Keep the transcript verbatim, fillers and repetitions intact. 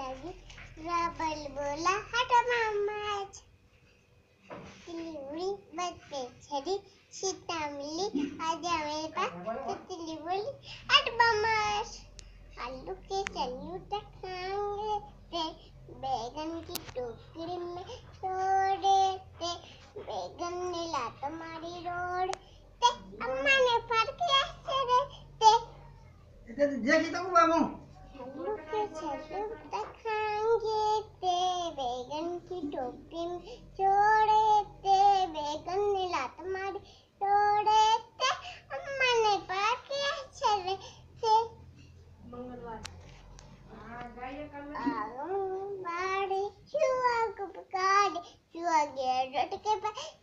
लगी रबल बोला हट मामा तितली उड़ी बच पे चढ़ी सीता मिली आजा मेरे पास तितली बोली हट मामा आलू के चलू खाएंगे ते बैगन की टोकरी में छोड़े ते बैगन ने लात मारी रोड ते अम्मा ने फड़ के ऐसे ते इधर देखी तो बाबू आलू के चलू खाएंगे ते बैगन की टोकरी में छोड़े ते बैगन ने लात मारी छोड़े ते अम्मा ने फड़ के ऐसे ते मंगलवार आगम बाड़ी चुआ को पकाड़े चुआ गया रोट के पास